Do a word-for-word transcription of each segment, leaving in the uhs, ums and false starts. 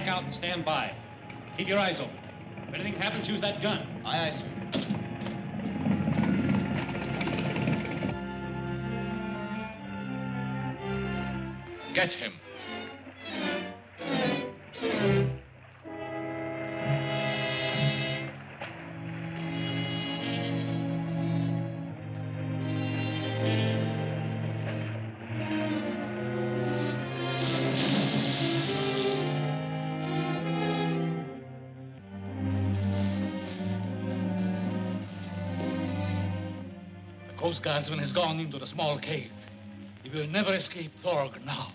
back out and stand by. Keep your eyes open. If anything happens, use that gun. Aye, aye, sir. Get him. The Coast Guardsman has gone into the small cave. He will never escape Thorg now.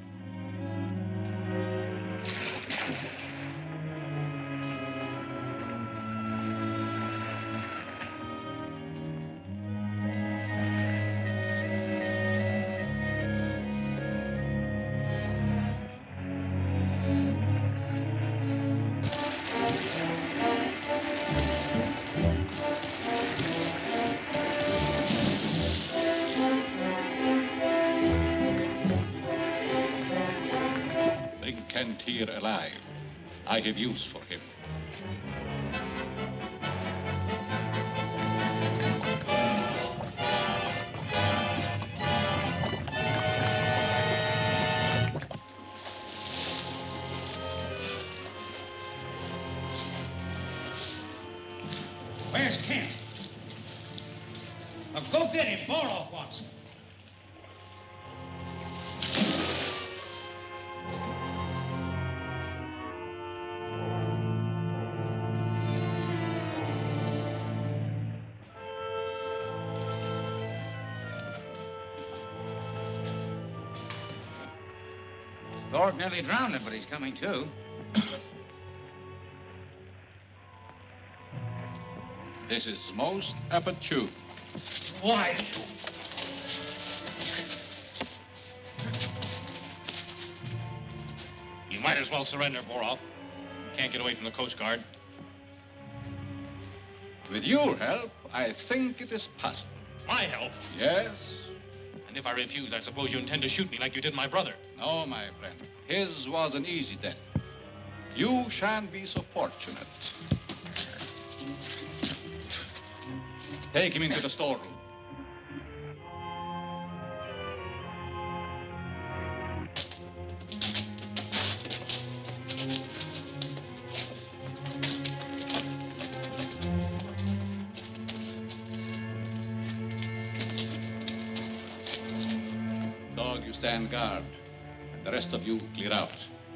Here alive. I have use for him. Where's Kent? Now go get him. Boroff wants him. Thorg nearly drowned him, but he's coming to. This is most opportune. Why? You might as well surrender, Boroff. You can't get away from the Coast Guard. With your help, I think it is possible. My help? Yes? And if I refuse, I suppose you intend to shoot me like you did my brother. No, my friend. His was an easy death. You shan't be so fortunate. Take him into the storeroom. Dog, you stand guard. The rest of you clear out.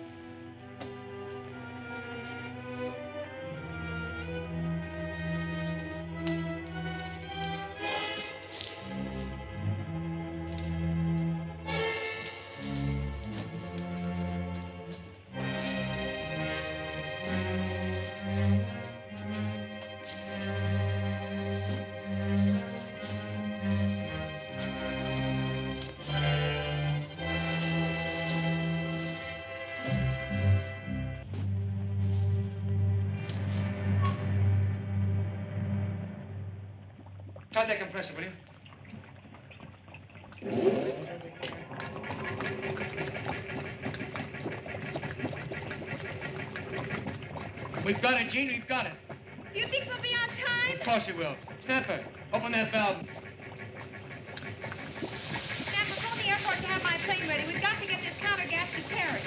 Start that compressor, will you? We've got it, Gene, we've got it. Do you think we'll be on time? Of course you will. Snapper, open that valve. Snapper, phone the airport to have my plane ready. We've got to get this counter gas to Terry.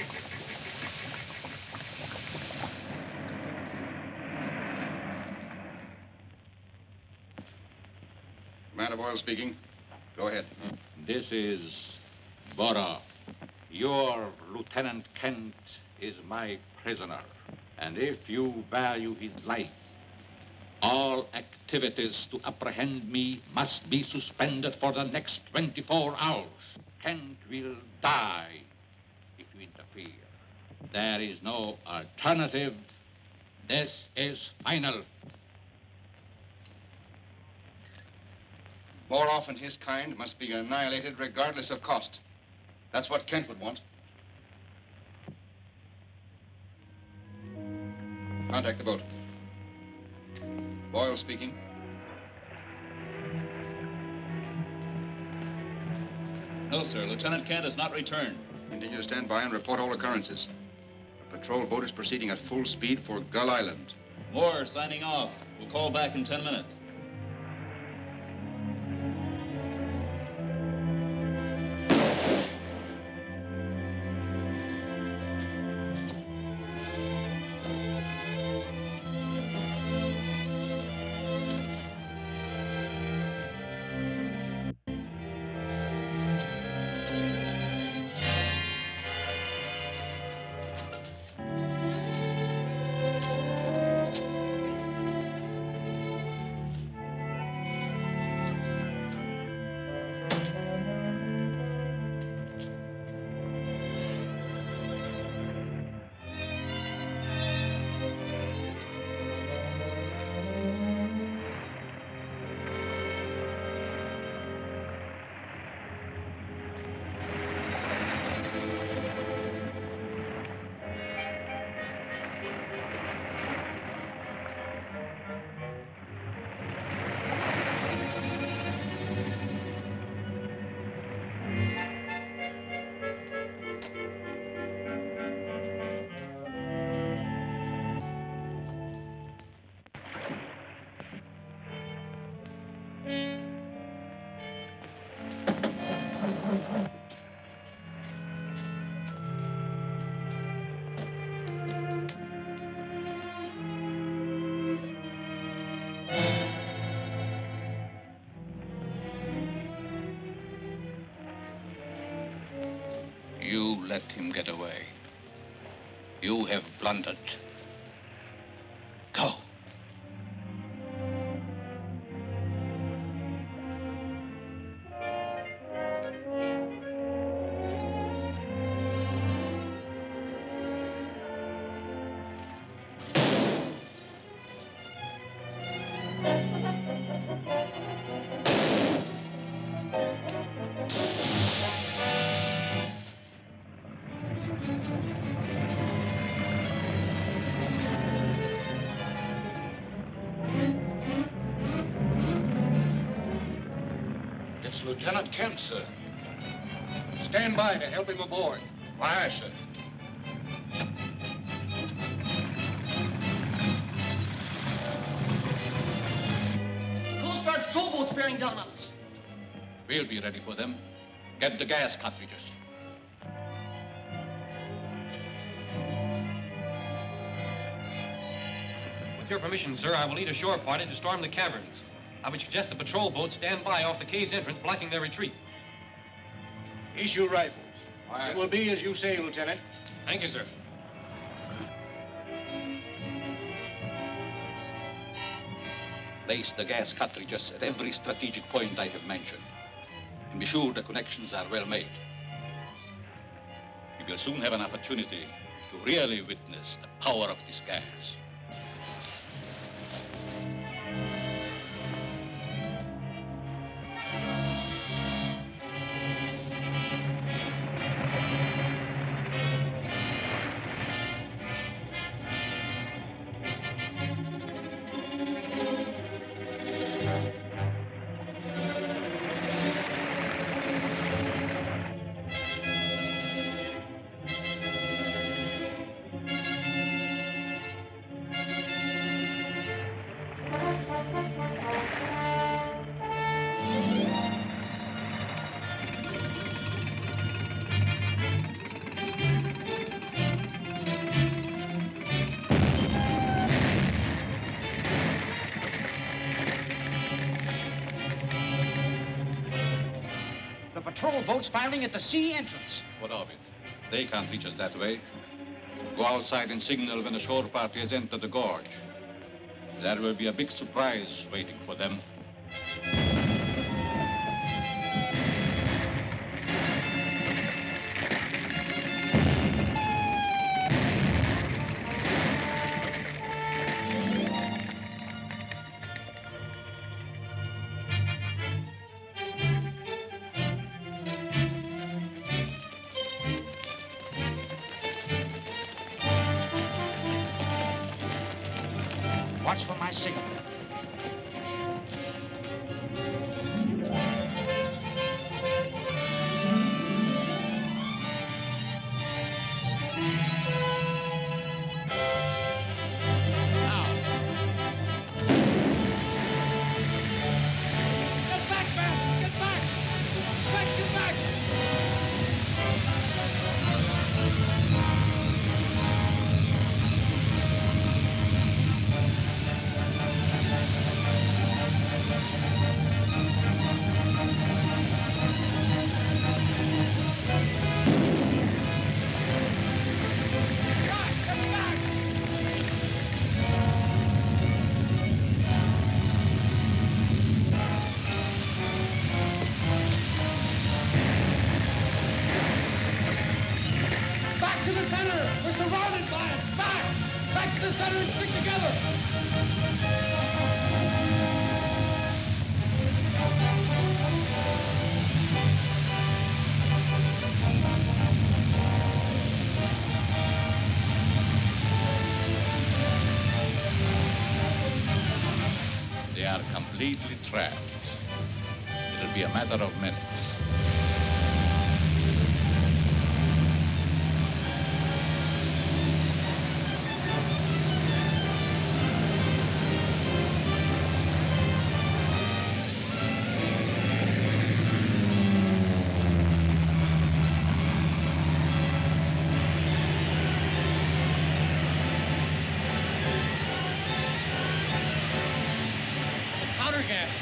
Commander Boyle speaking. Go ahead. This is Boroff. Your Lieutenant Kent is my prisoner. And if you value his life, all activities to apprehend me must be suspended for the next twenty-four hours. Kent will die if you interfere. There is no alternative. This is final. Boroff and his kind must be annihilated regardless of cost. That's what Kent would want. Contact the boat. Boyle speaking. No, sir. Lieutenant Kent has not returned. Continue to stand by and report all occurrences. Patrol boat is proceeding at full speed for Gull Island. Moore signing off. We'll call back in ten minutes. You let him get away. You have blundered. Go. Lieutenant Kent, sir. Stand by to help him aboard. Aye, sir. Coast Guard patrol boats bearing down on us. We'll be ready for them. Get the gas cartridges. With your permission, sir, I will lead a shore party to storm the caverns. I would suggest the patrol boats stand by off the cave's entrance, blocking their retreat. Issue rifles. Aye, it will be as you say, Lieutenant. Thank you, sir. Place the gas cartridges at every strategic point I have mentioned. And be sure the connections are well made. You will soon have an opportunity to really witness the power of this gas. Patrol boats firing at the sea entrance. What of it? They can't reach us that way. Go outside and signal when the shore party has entered the gorge. There will be a big surprise waiting for them. Watch for my signal. back! Back to the center! We're surrounded by it! Back! Back to the center and stick together! They are completely trapped. It'll be a matter of minutes. Counter gas.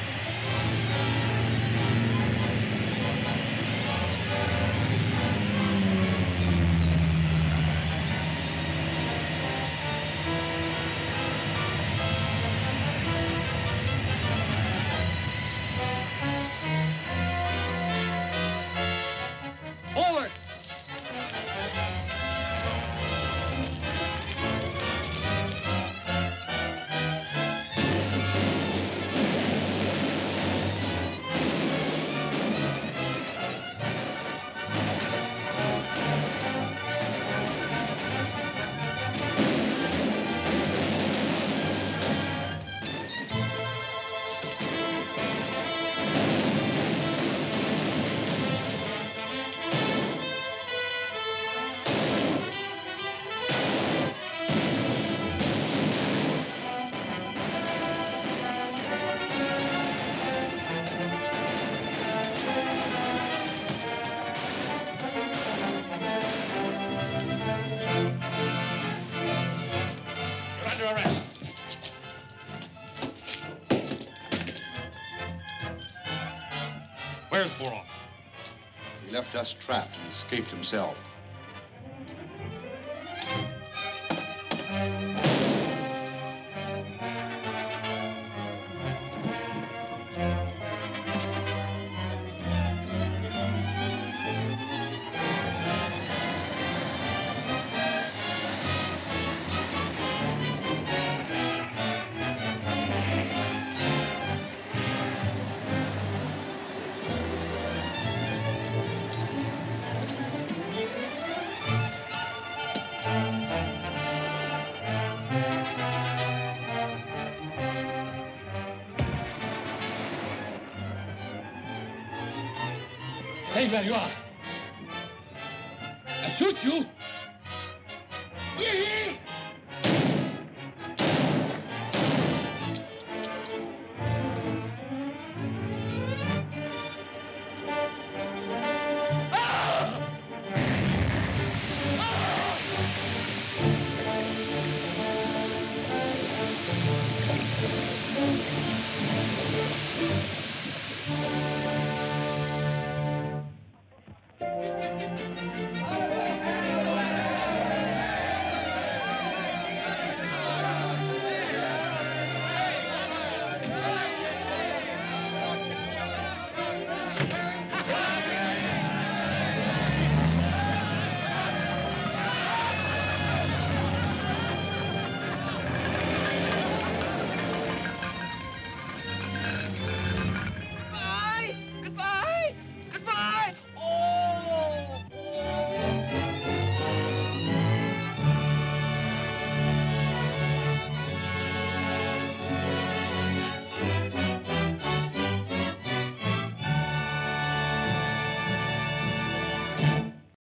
Forward! You're under arrest. Where's Boroff? He left us trapped and escaped himself. Stay where you are. I shoot you. We're here.